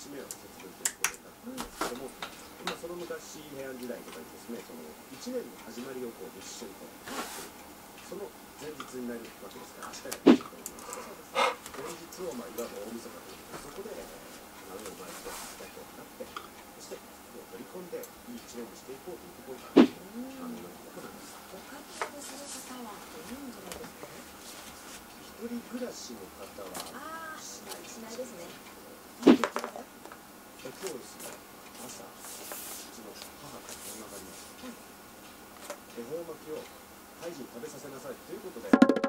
節目の節分ということだったんですけども、その昔平安時代とかにですね、その1年の始まりをこう立春とする、その前日になるわけですから、明日が立春ということで、前日をいわば大晦日ということで、そこで生まれてだとなって、そして取り込んでいい1年にしていこうというところから行います。 ご家庭でされる方は何人ぐらいですか？ 一人暮らしの方はしないですね。 今日ですね、朝、うちの母から電話がありました。恵方巻きをハイジに食べさせなさいということで。